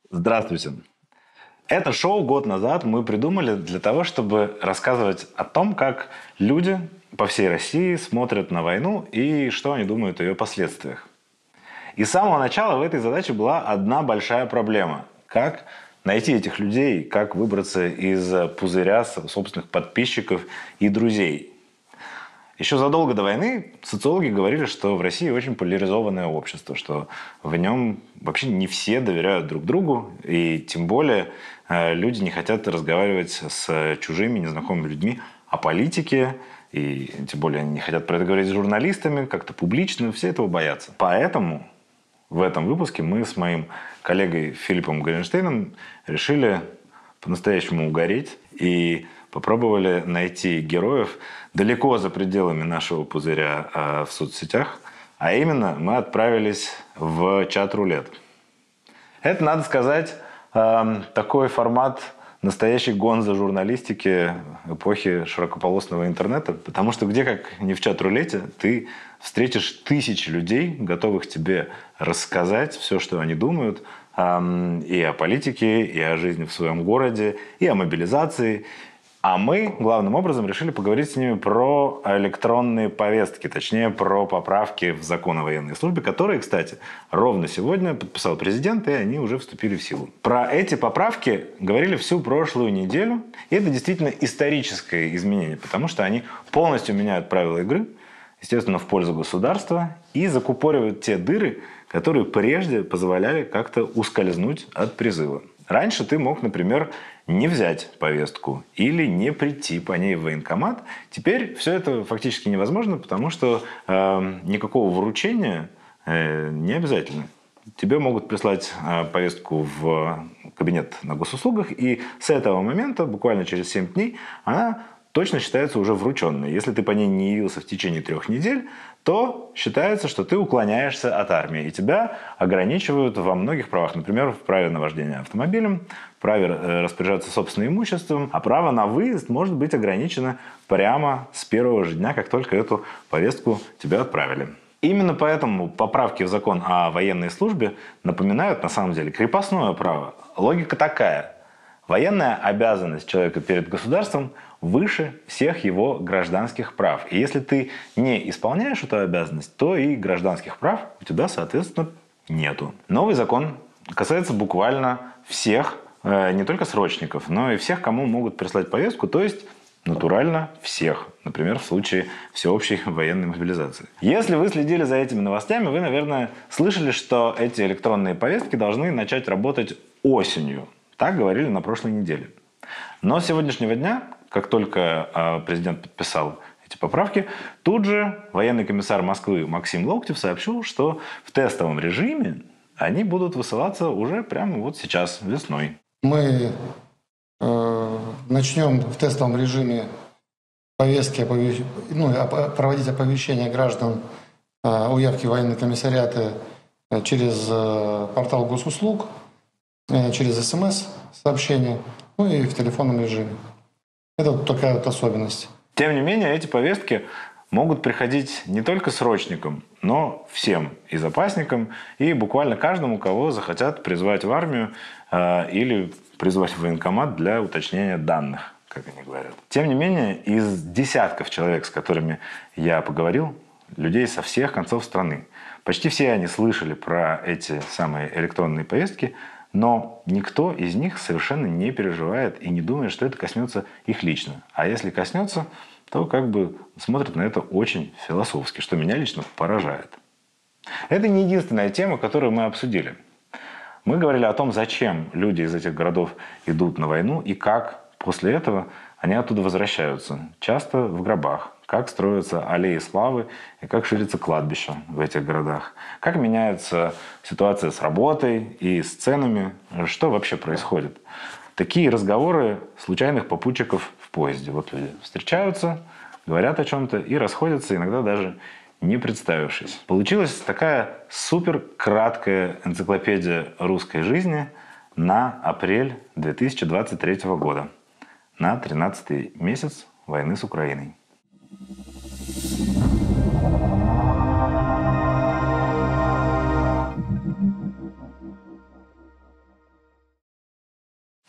Здравствуйте. Это шоу год назад мы придумали для того, чтобы рассказывать о том, как люди по всей России смотрят на войну и что они думают о ее последствиях. И с самого начала в этой задаче была одна большая проблема. Как найти этих людей, как выбраться из пузыря собственных подписчиков и друзей. Еще задолго до войны социологи говорили, что в России очень поляризованное общество, что в нем вообще не все доверяют друг другу, и тем более люди не хотят разговаривать с чужими, незнакомыми людьми о политике, и тем более они не хотят про это говорить с журналистами, как-то публично, все этого боятся. Поэтому в этом выпуске мы с моим коллегой Филиппом Горенштейном решили по-настоящему угореть и попробовали найти героев далеко за пределами нашего пузыря в соцсетях. А именно мы отправились в чат-рулет. Это, надо сказать, такой формат настоящей гонзо журналистики эпохи широкополосного интернета. Потому что где, как не в чат-рулете, ты встретишь тысячи людей, готовых тебе рассказать все, что они думают, и о политике, и о жизни в своем городе, и о мобилизации. А мы, главным образом, решили поговорить с ними про электронные повестки, точнее, про поправки в закон о военной службе, которые, кстати, ровно сегодня подписал президент, и они уже вступили в силу. Про эти поправки говорили всю прошлую неделю, и это действительно историческое изменение, потому что они полностью меняют правила игры, естественно, в пользу государства, и закупоривают те дыры, которые прежде позволяли как-то ускользнуть от призыва. Раньше ты мог, например, не взять повестку или не прийти по ней в военкомат. Теперь все это фактически невозможно, потому что никакого вручения не обязательно. Тебе могут прислать повестку в кабинет на госуслугах, и с этого момента, буквально через 7 дней, она точно считается уже врученной. Если ты по ней не явился в течение 3 недель, то считается, что ты уклоняешься от армии, и тебя ограничивают во многих правах. Например, в праве на вождение автомобилем, в праве распоряжаться собственным имуществом, а право на выезд может быть ограничено прямо с первого же дня, как только эту повестку тебе отправили. Именно поэтому поправки в закон о военной службе напоминают, на самом деле, крепостное право. Логика такая. Военная обязанность человека перед государством выше всех его гражданских прав. И если ты не исполняешь эту обязанность, то и гражданских прав у тебя, соответственно, нету. Новый закон касается буквально всех, не только срочников, но и всех, кому могут прислать повестку, то есть натурально всех. Например, в случае всеобщей военной мобилизации. Если вы следили за этими новостями, вы, наверное, слышали, что эти электронные повестки должны начать работать осенью. Так говорили на прошлой неделе. Но с сегодняшнего дня, как только президент подписал эти поправки, тут же военный комиссар Москвы Максим Локтев сообщил, что в тестовом режиме они будут высылаться уже прямо вот сейчас, весной. Мы начнем в тестовом режиме повестки, проводить оповещения граждан о явке в военные комиссариаты через портал госуслуг, через СМС-сообщения, и в телефонном режиме. Это вот такая вот особенность. Тем не менее, эти повестки могут приходить не только срочникам, но всем, и запасникам, и буквально каждому, кого захотят призвать в армию или призвать в военкомат для уточнения данных, как они говорят. Тем не менее, из десятков человек, с которыми я поговорил, людей со всех концов страны, почти все они слышали про эти самые электронные повестки, но никто из них совершенно не переживает и не думает, что это коснется их лично. А если коснется, то как бы смотрят на это очень философски, что меня лично поражает. Это не единственная тема, которую мы обсудили. Мы говорили о том, зачем люди из этих городов идут на войну и как после этого они оттуда возвращаются. Часто в гробах. Как строятся аллеи славы и как ширится кладбище в этих городах. Как меняется ситуация с работой и с ценами. Что вообще происходит. Такие разговоры случайных попутчиков в поезде. Вот люди встречаются, говорят о чем-то и расходятся, иногда даже не представившись. Получилась такая супер краткая энциклопедия русской жизни на апрель 2023 года. На 13-й месяц войны с Украиной.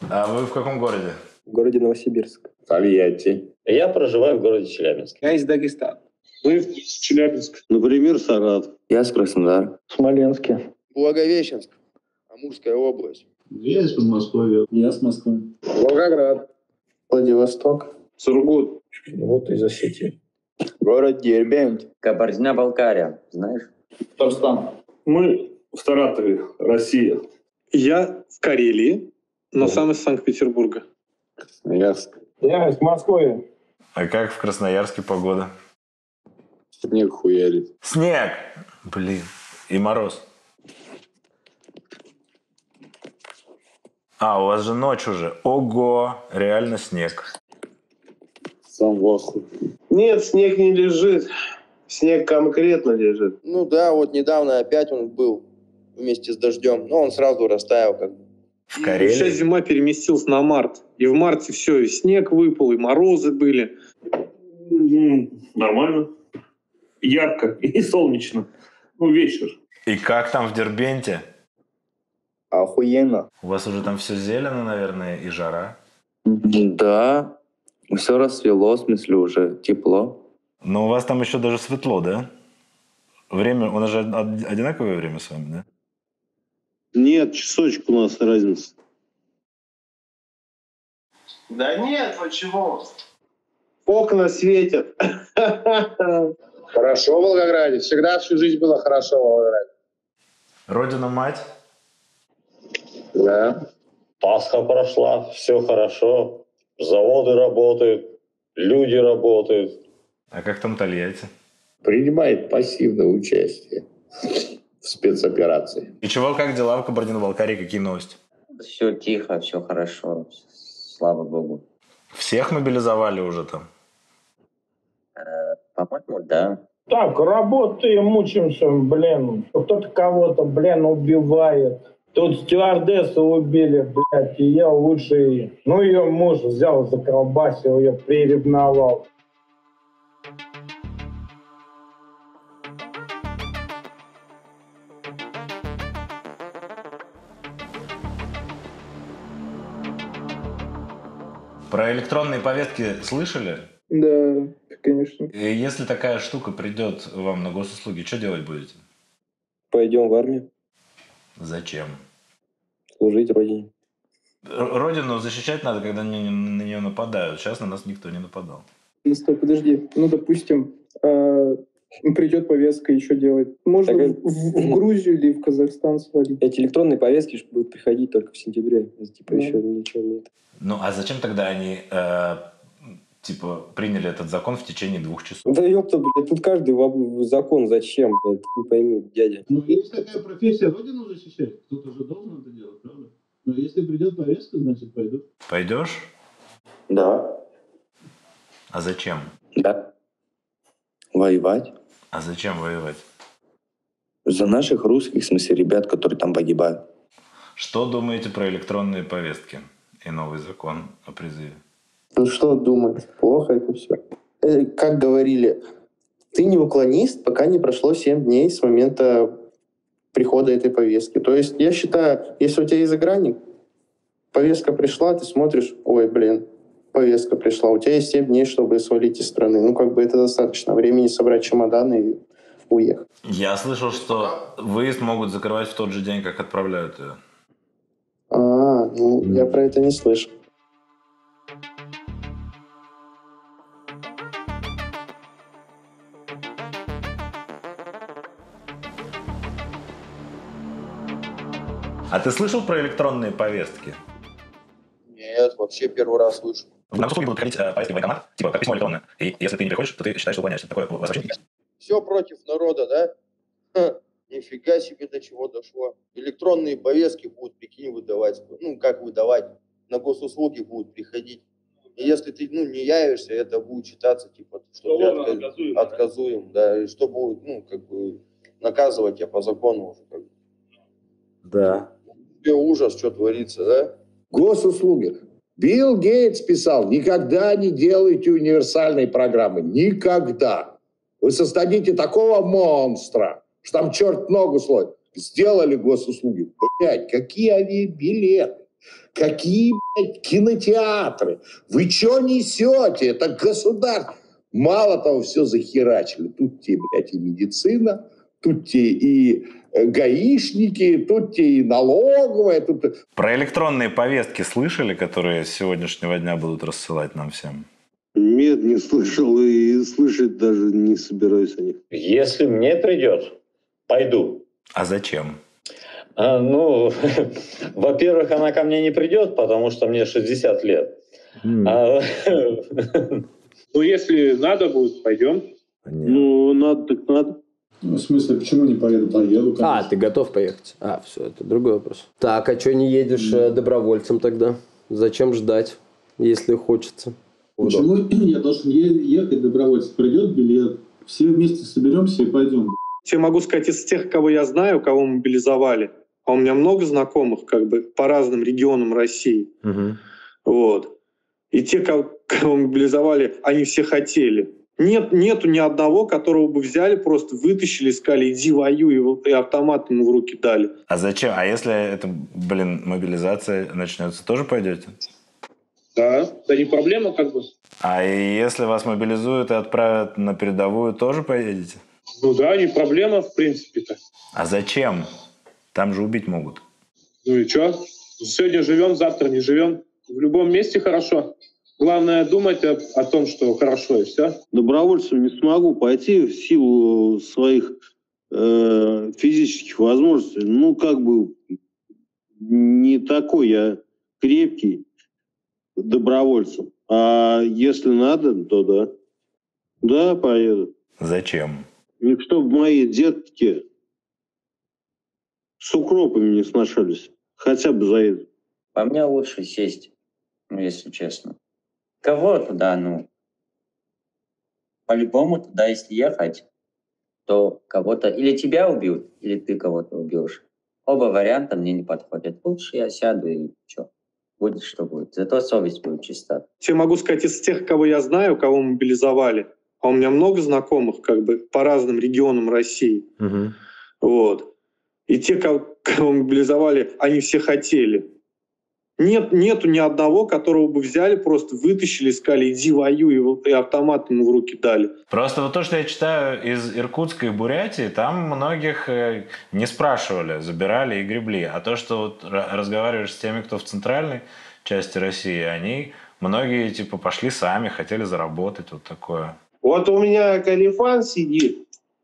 А вы в каком городе? В городе Новосибирск. Тольятти. Я проживаю в городе Челябинск. Я из Дагестана. Мы в Челябинск. Например, Саратов. Я с Краснодара. В Смоленске. Благовещенск, Амурская область. Я из Подмосковья. Я с Москвы. Волгоград. Владивосток. Сургут. Вот из Осетии. Город Дербент. Кабардино-Балкария, знаешь? Татарстан. Мы в Саратове, Россия. Я в Карелии, но сам из Санкт-Петербурга. Красноярск. Я из Москвы. А как в Красноярске погода? Снег хуярит. Снег! Блин. И мороз. А, у вас же ночь уже. Ого, реально снег. Сам в ахуе. Нет, снег не лежит. Снег конкретно лежит. Ну да, вот недавно опять он был вместе с дождем, но он сразу растаял как бы. В Сейчас Карелии? зима переместилась на март. И в марте все, и снег выпал, и морозы были. Нормально. Ярко и солнечно. Ну, вечер. И как там в Дербенте? Охуенно. У вас уже там все зелено, наверное, и жара. Да, все расцвело, в смысле уже тепло. Но у вас там еще даже светло, да? Время, у нас же одинаковое время с вами, да? Нет, часочек у нас разница. Да нет, почему? Окна светят. Хорошо в Волгограде. Всегда всю жизнь было хорошо в Волгограде. Родина-мать? Да. Пасха прошла, все хорошо. Заводы работают, люди работают. А как там Тольятти? Принимает пассивное участие в спецоперации. И чего, как дела в Кабардино-Балкарии? Какие новости? Все тихо, все хорошо. Слава богу. Всех мобилизовали уже там? По-моему, да. Так, работаем, мучимся, блин. Кто-то кого-то, блин, убивает. Тут стюардессу убили, блядь, и я лучше... Ну, ее муж взял, заколбасил, ее приревновал. Про электронные повестки слышали? Да, конечно. И если такая штука придет вам на госуслуги, что делать будете? Пойдем в армию, Зачем? служить родине. Родину защищать надо, когда на нее нападают. Сейчас на нас никто не нападал. Ну, стой, подожди. Ну, допустим, придет повестка, и что делать? Можно Так, в Грузию или в Казахстан свалить. Эти электронные повестки будут приходить только в сентябре. Типа Да. еще ничего нет. Ну, а зачем тогда они, типа, приняли этот закон в течение 2 часов? Да ёпта, блядь, тут каждый закон зачем, блядь, не пойми, дядя. Ну, есть такая профессия родину защищать. Кто-то же должен это делать, правда? Но если придет повестка, значит, пойду. Пойдешь? Да. А зачем? Да. Воевать. А зачем воевать? За наших русских, в смысле, ребят, которые там погибают. Что думаете про электронные повестки и новый закон о призыве? Ну что думать? Плохо это все. Как говорили, ты не уклонист, пока не прошло 7 дней с момента прихода этой повестки. То есть я считаю, если у тебя есть загранник, повестка пришла, ты смотришь, ой, блин, повестка пришла, у тебя есть 7 дней, чтобы свалить из страны. Ну, как бы это достаточно времени собрать чемоданы и уехать. Я слышал, что выезд могут закрывать в тот же день, как отправляют ее. Ну, я про это не слышал. А ты слышал про электронные повестки? Нет, вообще первый раз слышу. На госуслуги будут приходить повестки в военкомат, типа как письмо электронное. И если ты не приходишь, то ты считаешь, что увольняешься. Такое у вас вообще есть? Все против народа, да? Ха, нифига себе до чего дошло. Электронные повестки будут, прикинь, выдавать. Ну, как выдавать? На госуслуги будут приходить. И если ты, не явишься, это будет считаться, типа, что ты отказуем, да, и что будет, как бы, наказывать тебя по закону уже, как бы. Да. Тебе ужас, что творится, да? Госуслуги. Билл Гейтс писал, никогда не делайте универсальной программы. Никогда. Вы создадите такого монстра, что там черт ногу слоит. Сделали госуслуги. Блять, какие авиабилеты. Какие, блядь, кинотеатры? Вы что несете? Это государство. Мало того, все захерачили. Тут тебе, блядь, и медицина, тут тебе и гаишники, тут тебе и налоговая. Тут... Про электронные повестки слышали, которые с сегодняшнего дня будут рассылать нам всем? Нет, не слышал и слышать даже не собираюсь о них. Если мне придет, пойду. А зачем? Во-первых, она ко мне не придет, потому что мне 60 лет. Ну, если надо будет, пойдем. Ну, надо так надо. Ну, в смысле, почему не поеду? Поеду, конечно. Ты готов поехать? Все, это другой вопрос. Так, а что не едешь добровольцем тогда? Зачем ждать, если хочется? Почему я должен ехать добровольцем? Придет билет, все вместе соберемся и пойдем. Я могу сказать, из тех, кого я знаю, кого мобилизовали, а у меня много знакомых как бы по разным регионам России. Вот. И те, кого мобилизовали, они все хотели. Нету ни одного, которого бы взяли, просто вытащили, сказали, иди воюй, и автомат ему в руки дали. А зачем? А если это, мобилизация начнется, тоже пойдете? Да не проблема как бы. А если вас мобилизуют и отправят на передовую, тоже поедете? Ну да, не проблема в принципе-то. А зачем? Там же убить могут. Ну и что? Сегодня живем, завтра не живем. В любом месте хорошо. Главное думать о том, что хорошо, и все. Добровольцем не смогу пойти в силу своих физических возможностей. Ну, как бы не такой я крепкий добровольцем. А если надо, то да. Да, поеду. Зачем? И чтобы мои детки с укропами не сношались. Хотя бы за это. По мне лучше сесть, если честно. Кого туда, по-любому туда, если ехать, то кого-то или тебя убьют, или ты кого-то убьешь. Оба варианта мне не подходят. Лучше я сяду и что? Будет, что будет. Зато совесть будет чиста. Я могу сказать, из тех, кого я знаю, кого мобилизовали, а у меня много знакомых как бы по разным регионам России. Вот. И те, кого мобилизовали, они все хотели. Нету ни одного, которого бы взяли, просто вытащили, сказали, иди воюй, и автомат ему в руки дали. Просто вот то, что я читаю из Иркутска и Бурятии, там многих не спрашивали, забирали и гребли. А то, что вот разговариваешь с теми, кто в центральной части России, они, многие, типа, пошли сами, хотели заработать, вот такое. Вот у меня Калифан сидит,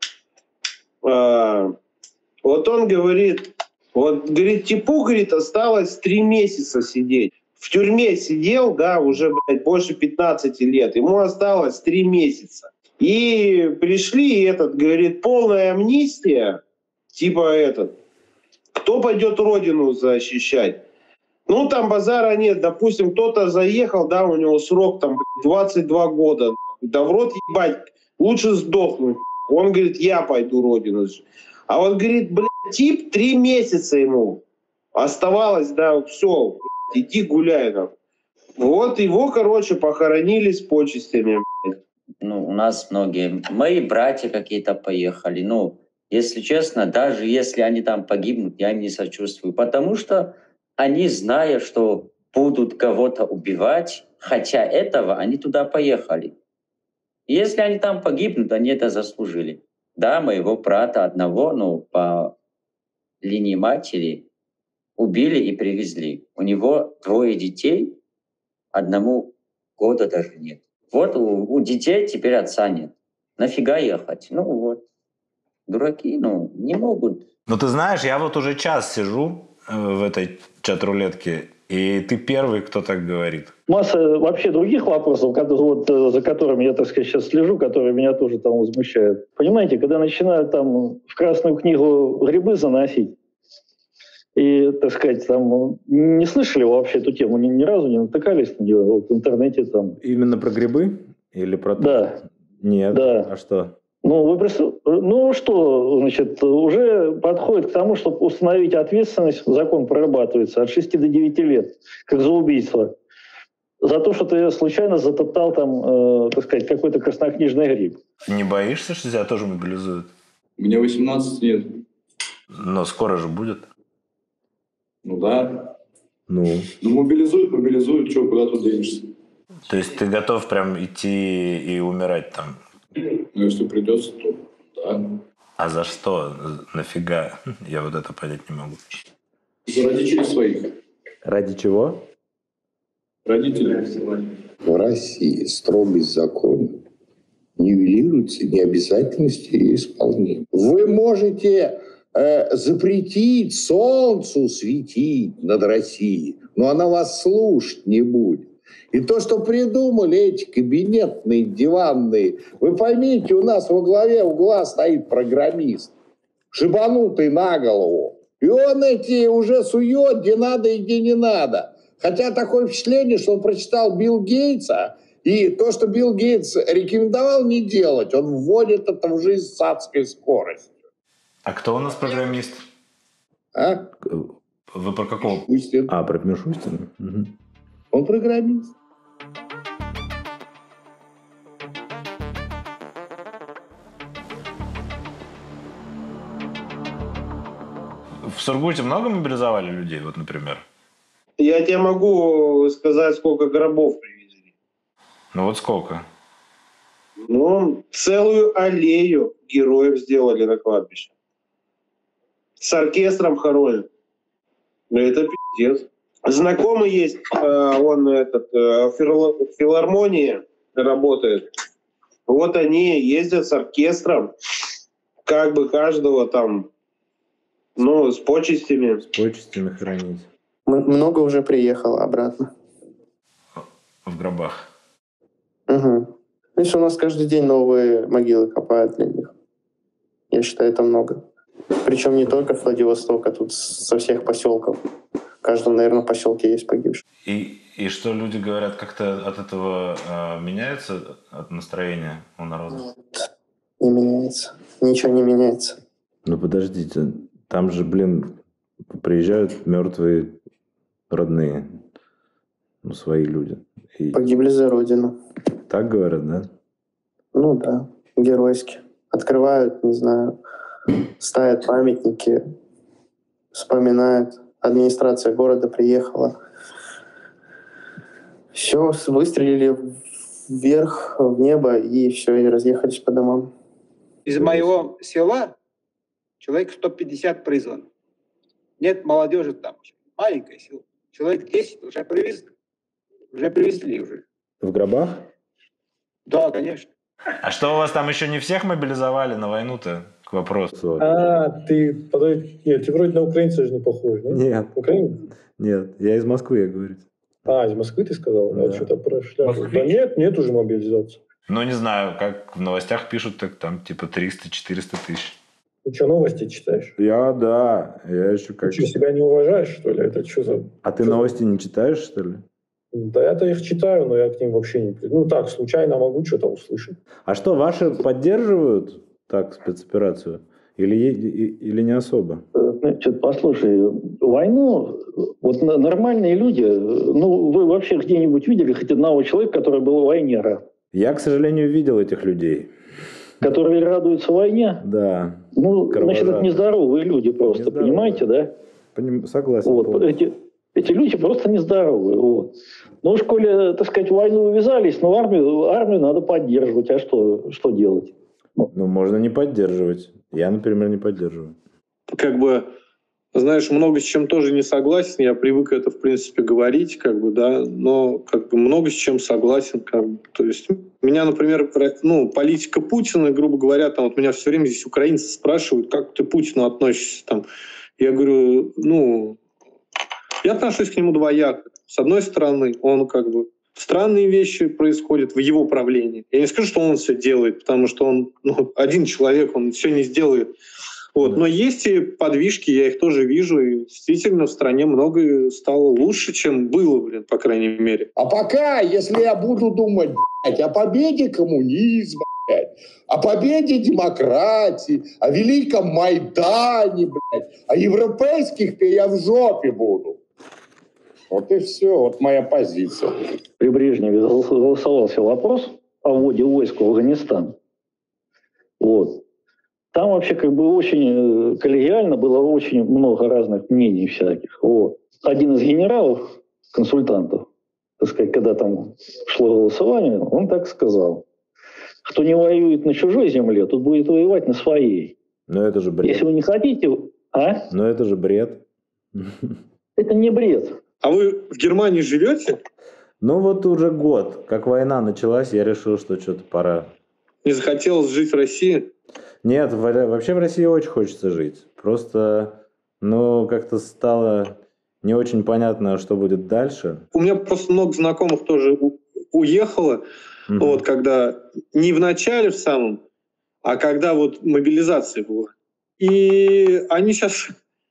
вот он говорит, типу, говорит, осталось 3 месяца сидеть. В тюрьме сидел, да, уже, блядь, больше 15 лет. Ему осталось 3 месяца. И пришли, говорит, полная амнистия, типа кто пойдет родину защищать? Ну, там базара нет. Допустим, кто-то заехал, да, у него срок там 22 года. Да в рот ебать, лучше сдохнуть. Он говорит, я пойду родину. А он говорит, блядь, тип 3 месяца ему оставалось, да, все, иди гуляй там. Вот его, короче, похоронили с почестями. У нас многие, мои братья какие-то поехали. Если честно, даже если они там погибнут, я им не сочувствую. Потому что они, зная, что будут кого-то убивать, хотя этого, они туда поехали. И если они там погибнут, они это заслужили. Да, моего брата одного, по линии матери убили и привезли. У него 2 детей, 1 года даже нет. Вот у детей теперь отца нет. Нафига ехать? Дураки, не могут. Ты знаешь, я вот уже час сижу в этой чат-рулетке, и ты первый, кто так говорит. Масса вообще других вопросов, за которыми я, так сказать, сейчас слежу, которые меня тоже там возмущают. Понимаете, когда начинают там в Красную книгу грибы заносить, и, так сказать, там не слышали вообще эту тему, ни разу не натыкались на нее в интернете там. Именно про грибы? Или про... Да. Нет. Да. А что? Уже подходит к тому, чтобы установить ответственность, закон прорабатывается от 6 до 9 лет, как за убийство. За то, что ты случайно затоптал там, так сказать, какой-то краснокнижный гриб. Не боишься, что тебя тоже мобилизуют? Мне 18 лет. Но скоро же будет. Да. Ну, мобилизуют, что, куда тут денешься? То есть ты готов прям идти и умирать там? Ну, если придется, то да. А за что? Нафига? Я вот это понять не могу. За родителей своих. Ради чего? Родителей. В России строгость закона нивелируется необязательностью ее исполнения. Вы можете запретить солнцу светить над Россией, но она вас слушать не будет. И то, что придумали эти кабинетные, диванные, вы поймите, у нас во главе угла стоит программист, шибанутый на голову. И он эти уже сует, где надо и где не надо. Хотя такое впечатление, что он прочитал Билл Гейтса, и то, что Билл Гейтс рекомендовал не делать, он вводит это в жизнь с адской скоростью. А кто у нас программист? А? Вы про какого? Мишустин. А, про Мишустина? Угу. Он программист. В Сургуте много мобилизовали людей, вот, например? Я тебе могу сказать, сколько гробов привезли. Ну вот сколько? Ну, целую аллею героев сделали на кладбище. С оркестром хоронят. Ну, это пиздец. Знакомый есть, он в филармонии работает. Вот они ездят с оркестром, как бы каждого там, ну, с почестями. С почестями хранить. Много уже приехало обратно. В гробах. Угу. Видишь, у нас каждый день новые могилы копают для них. Я считаю, это много. Причем не только с Владивостока, тут со всех поселков. В каждом, наверное, поселке есть погибший. И что люди говорят, как-то от этого меняется от настроения у народа? Нет, не меняется. Ничего не меняется. Ну подождите, там же, приезжают мертвые родные, ну, свои люди. И... Погибли за родину. Так говорят, да? Ну да, геройски. Открывают, не знаю, ставят памятники, вспоминают. Администрация города приехала. Все, выстрелили вверх, в небо, и все, и разъехались по домам. Из моего села человек 150 призван. Нет молодежи там. Маленькое село. Человек 10 уже привезли. Уже привезли уже. В гробах? Да, конечно. А что у вас там еще не всех мобилизовали на войну-то? К вопросу. Нет, ты вроде на украинца же не похож, да? Нет. Украинец? Нет, я из Москвы, я говорю. Из Москвы ты сказал? Да. Я что-то прошляпил. Да нет уже мобилизации. Ну, не знаю, как в новостях пишут, так там типа 300-400 тысяч. Ты что, новости читаешь? Я еще как... Ты что, себя не уважаешь, что ли? Это что за... А ты новости не читаешь, что ли? Да я-то их читаю, но я к ним вообще не... Ну так, случайно могу что-то услышать. А что, ваши поддерживают так спецоперацию? Или не особо? Значит, послушай, войну, вот нормальные люди, ну, вы вообще где-нибудь видели хоть одного человека, который был в войне рад? Я, к сожалению, видел этих людей. Которые радуются войне? Да. Ну, значит, это нездоровые люди просто, понимаете, да? Согласен. Вот, эти люди просто нездоровые. Вот. Ну уж, коли, так сказать, в войну увязались, но армию надо поддерживать. А что делать? Ну, можно не поддерживать. Я, например, не поддерживаю. Как бы, знаешь, много с чем тоже не согласен. Я привык это, в принципе, говорить, как бы, да, но как бы много с чем согласен. Как бы. То есть меня, например, политика Путина, грубо говоря, там вот меня все время здесь украинцы спрашивают, как ты к Путину относишься. Там. Я говорю, я отношусь к нему двояко. С одной стороны, он как бы странные вещи происходят в его правлении. Я не скажу, что он все делает, потому что он один человек, он все не сделает. Вот. Но есть и подвижки, я их тоже вижу, и действительно в стране многое стало лучше, чем было, по крайней мере. А пока, если я буду думать, о победе коммунизма, о победе демократии, о великом Майдане, о европейских, я в жопе буду. Вот и все, вот моя позиция. При Брежневе голосовался вопрос о вводе войск в Афганистан. Вот. Там вообще как бы очень коллегиально было очень много разных мнений всяких. Вот. Один из генералов, консультантов, так сказать, когда там шло голосование, он так сказал: кто не воюет на чужой земле, тот будет воевать на своей. Но это же бред. Если вы не хотите... А? Но это же бред. Это не бред. А вы в Германии живете? Ну вот уже год, как война началась, я решил, что что-то пора. Не захотелось жить в России? Нет, вообще в России очень хочется жить. Просто, как-то стало не очень понятно, что будет дальше. У меня просто много знакомых тоже уехало, вот, когда не в начале в самом, а когда вот мобилизация была. И они сейчас,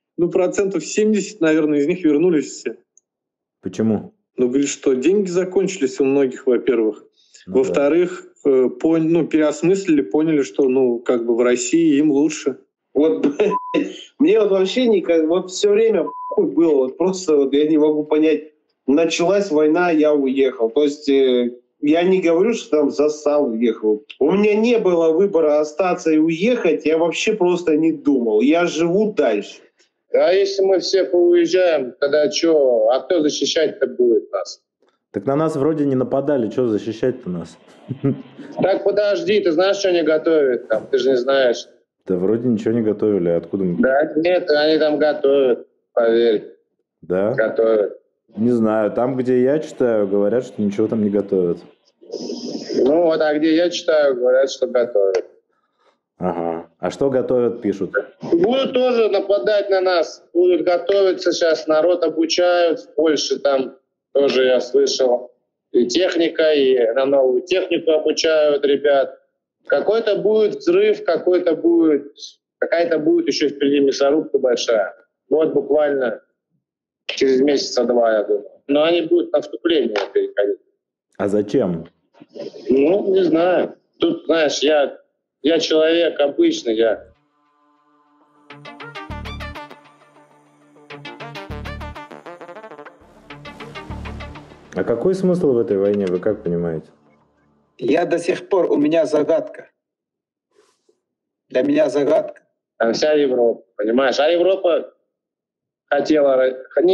70%, наверное, из них вернулись все. Почему? Говорит, что деньги закончились у многих, во-первых. Во-вторых, переосмыслили, поняли, что, в России им лучше. Вот, мне вот вообще все время было, вот просто я не могу понять, началась война, я уехал. То есть я не говорю, что там застал, уехал. У меня не было выбора остаться и уехать, я вообще просто не думал. Я живу дальше. А если мы все поуезжаем, тогда что? А кто защищать-то будет нас? Так на нас вроде не нападали, что защищать-то нас? Так подожди, ты знаешь, что они готовят там? Ты же не знаешь. Да вроде ничего не готовили, откуда мы? Да нет, они там готовят, поверь. Да? Готовят. Не знаю, там, где я читаю, говорят, что ничего там не готовят. А где я читаю, говорят, что готовят. Ага. А что готовят, пишут? Будут тоже нападать на нас. Будут готовиться сейчас. Народ обучают. В Польше там тоже я слышал. И техника, и на новую технику обучают ребят. Какой-то будет взрыв, какая-то будет еще впереди мясорубка большая. Вот буквально через месяца-два, я думаю. Но они будут на вступление переходить. А зачем? Не знаю. Тут, знаешь, я человек обычный, я... А какой смысл в этой войне, вы как понимаете? Я до сих пор, у меня загадка. Для меня загадка. Там вся Европа, понимаешь? А Европа хотела...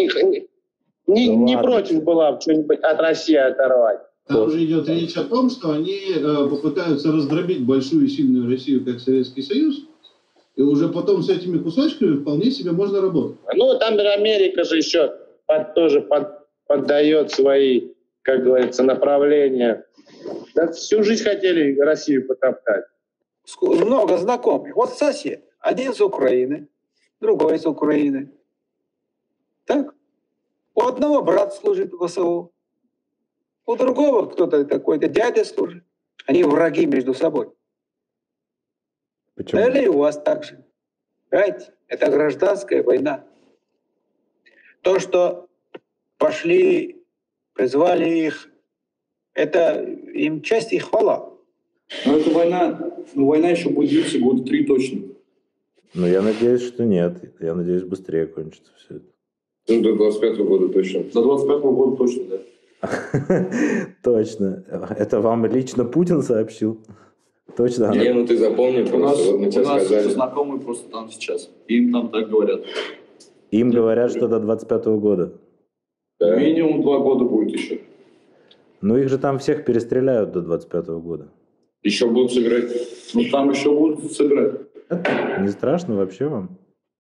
Не против была что-нибудь от России оторвать. Там уже идет речь о том, что они попытаются раздробить большую и сильную Россию, как Советский Союз, и уже потом с этими кусочками вполне себе можно работать. Там Америка же еще тоже поддает свои, как говорится, направления. Да, всю жизнь хотели Россию потоптать. Много знакомых. Вот сосед. Один из Украины, другой из Украины. Так? У одного брат служит в ВСУ. У другого кто-то такой-то дядя служит. Они враги между собой. Почему? Наверное, и у вас так же. Понимаете? Это гражданская война. То, что пошли, призвали их, это им честь и хвала. Но эта война еще будет длиться года 3 точно. Я надеюсь, что нет. Я надеюсь, быстрее кончится все это. До 25-го года точно. До 25-го года точно, да. Точно. Это вам лично Путин сообщил? Точно? Не, ты запомни, у нас знакомые просто там сейчас. Им там так говорят. Им говорят, что до 25-го года. Да. Минимум 2 года будет еще. Их же там всех перестреляют до 25-го года. Еще будут сыграть. Там еще будут сыграть. Это не страшно вообще вам?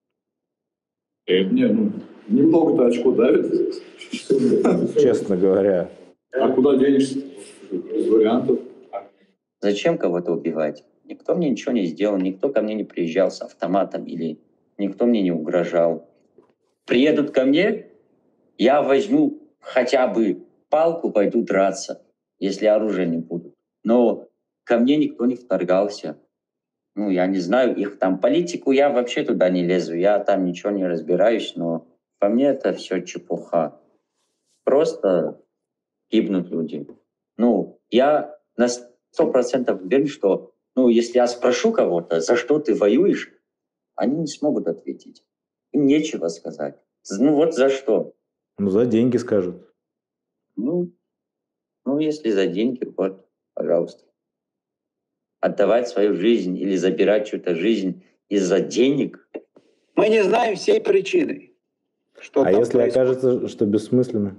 Немного-то очко давит. Честно говоря. А куда денешься? Без вариантов. Зачем кого-то убивать? Никто мне ничего не сделал, никто ко мне не приезжал с автоматом или никто мне не угрожал. Приедут ко мне, я возьму хотя бы палку, пойду драться, если оружия не будут. Но ко мне никто не вторгался. Я не знаю, их там политику, я вообще туда не лезу, я там ничего не разбираюсь, но по мне это все чепуха. Просто гибнут люди. Я на 100% уверен, что, если я спрошу кого-то, за что ты воюешь, они не смогут ответить. Им нечего сказать. Вот за что. За деньги скажут. Если за деньги, вот, пожалуйста. отдавать свою жизнь или забирать чью-то жизнь из-за денег. Мы не знаем всей причины. Что а если происходит. окажется, что бессмысленно?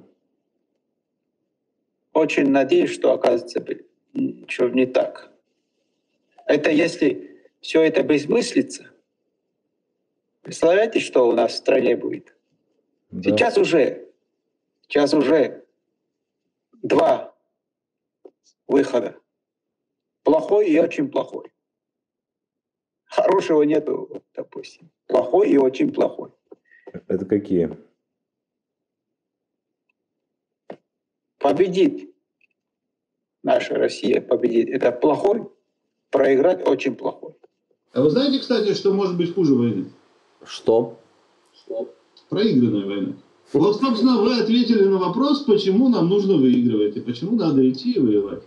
Очень надеюсь, что окажется что не так. Это если все это бессмыслица. Представляете, что у нас в стране будет? Да. Сейчас уже 2 выхода. Плохой и очень плохой. Хорошего нету, допустим. Плохой и очень плохой. Это какие? Победит. Наша Россия победит. Это плохой. Проиграть очень плохой. А вы знаете, кстати, что может быть хуже войны? Что? Проигранная война. Вот, собственно, вы ответили на вопрос, почему нам нужно выигрывать и почему надо идти и воевать.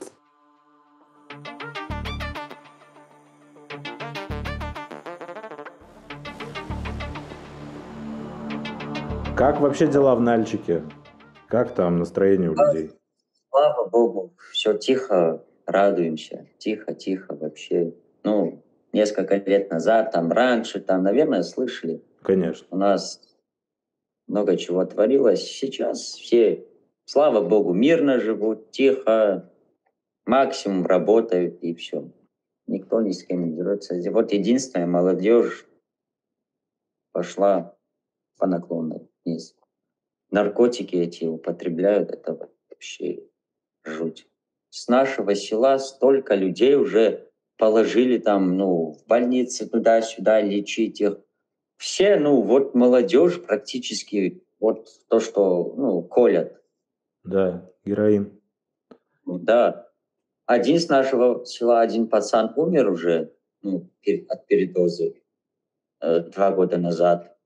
Как вообще дела в Нальчике? Как там настроение у людей? Слава Богу, все тихо, радуемся. Тихо вообще. Ну, несколько лет назад, там раньше, там, наверное, слышали. Конечно. У нас много чего творилось. Сейчас все, слава Богу, мирно живут, тихо, максимум работают и все. Никто ни с кем не дерется. Вот единственная молодежь пошла по наклонной вниз. Наркотики эти употребляют, это вообще жуть. С нашего села столько людей уже положили там, в больницы туда-сюда лечить их. Все, вот молодежь практически, вот то, что, колят. Да, героин. Да. Один с нашего села, один пацан умер уже, от передозы 2 года назад.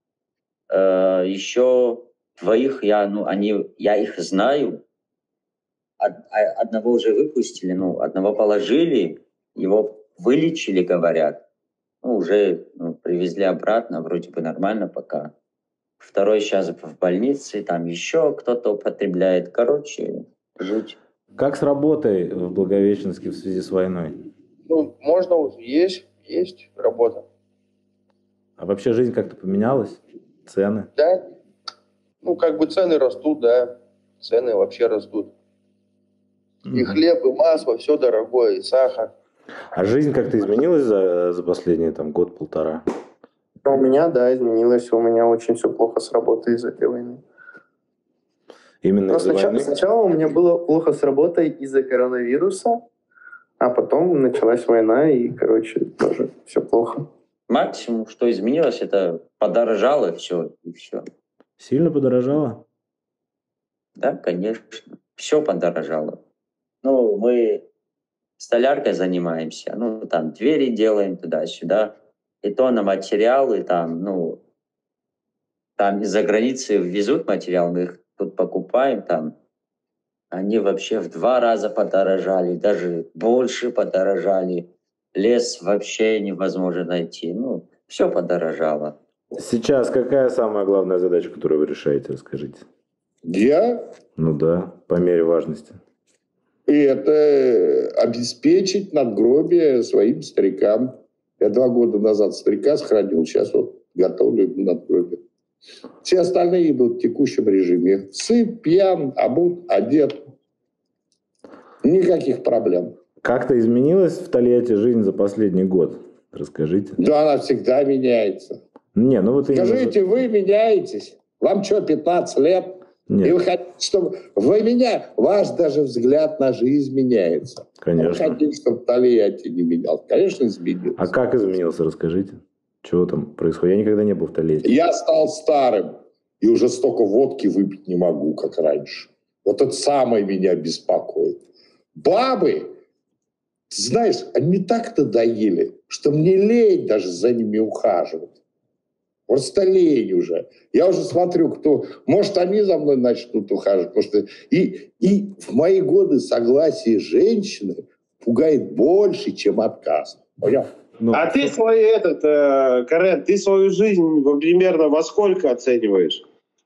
Еще 2 я их знаю. Одного уже выпустили, одного положили, его вылечили, говорят. Уже привезли обратно, вроде бы нормально пока. 2 сейчас в больнице, там еще кто-то употребляет. Короче, жуть. Как с работой в Благовещенске в связи с войной? Можно, есть работа. А вообще жизнь как-то поменялась? Цены? Да. Цены растут, да. Цены вообще растут. И хлеб, и масло, все дорогое, и сахар. А жизнь как-то изменилась за последние год-полтора? У меня, да, изменилось. У меня очень все плохо с работой из-за этой войны. Именно из-за войны? Сначала у меня было плохо с работой из-за коронавируса, а потом началась война, и, тоже все плохо. Максимум, что изменилось, это подорожало все, и все. Сильно подорожало? Да, конечно. Все подорожало. Мы столяркой занимаемся, там двери делаем туда-сюда, и то на материалы, там из-за границы везут материал, мы их тут покупаем, там, они вообще в 2 раза подорожали, даже больше подорожали. Лес вообще невозможно найти. Все подорожало. Сейчас какая самая главная задача, которую вы решаете, расскажите? Я? Да, по мере важности. И это обеспечить надгробие своим старикам. Я 2 года назад старика сохранил, сейчас готовлю надгробие. Все остальные идут в текущем режиме. Сыт, пьян, обут, одет. Никаких проблем. Как-то изменилась в Тольятти жизнь за последний год? Расскажите. Да, она всегда меняется. Скажите, вы меняетесь. Вам что, 15 лет? Нет. И вы хотите, чтобы ваш даже взгляд на жизнь меняется. Конечно. Вы хотите, чтобы Тольятти не менялся? Конечно, изменился. А как изменился, расскажите. Чего там происходит? Я никогда не был в Тольятти. Я стал старым и уже столько водки выпить не могу, как раньше. Вот это самое меня беспокоит. Бабы, знаешь, они так надоели, что мне лень даже за ними ухаживать. Просто лень уже. Я уже смотрю, кто... Может, они за мной начнут ухаживать. Потому что и в мои годы согласие женщины пугает больше, чем отказ. Понял? А ты Карен, ты свою жизнь примерно во сколько оцениваешь?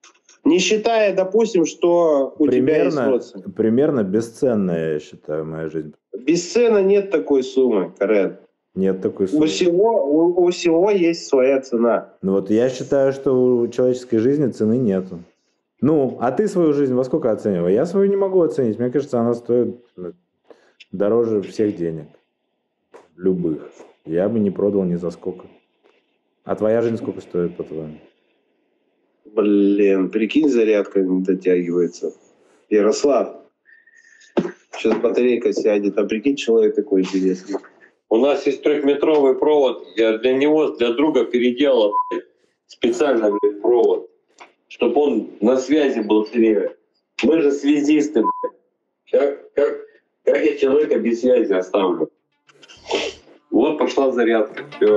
Не считая, допустим, что у тебя есть родственники. Примерно бесценная, я считаю, моя жизнь. Бесценно нет такой суммы, Карен. Нет такой суммы. У всего есть своя цена. Ну вот я считаю, что у человеческой жизни цены нету. Ну, а ты свою жизнь во сколько оцениваешь? Я свою не могу оценить. Мне кажется, она стоит дороже всех денег. Любых. Я бы не продал ни за сколько. А твоя жизнь сколько стоит, по-твоему? Блин, прикинь, зарядка не дотягивается. Ярослав, сейчас батарейка сядет, а прикинь, человек такой интересный. У нас есть 3-метровый провод, я для него, для друга переделал специально провод, чтобы он на связи был с ними. Мы же связисты, как я человека без связи оставлю? Вот пошла зарядка, все.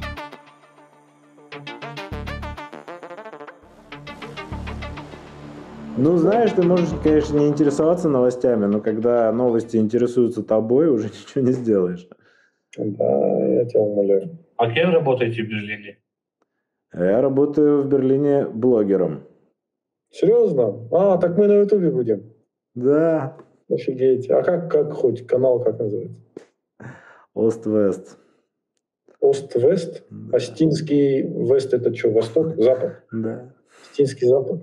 Ну, знаешь, ты можешь, конечно, не интересоваться новостями, но когда новости интересуются тобой, уже ничего не сделаешь. Да, я тебя умоляю. А кем работаете в Берлине? Я работаю в Берлине блогером. Серьезно? А, так мы на Ютубе будем. Да. Офигеть. А как хоть канал, как называется? Ост-Вест. Ост-Вест? Да. Остинский Вест это что, Восток? Запад? Да. Остинский Запад?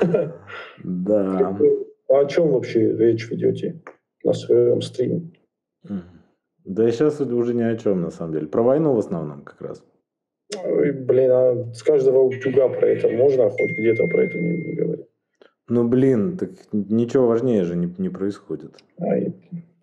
Да. А о чем вообще речь ведете на своем стриме? Да и сейчас уже ни о чем, на самом деле. Про войну в основном как раз. Ой, блин, а с каждого утюга про это можно хоть где-то про это не говорить? Ну, блин, так ничего важнее же не происходит. Ай,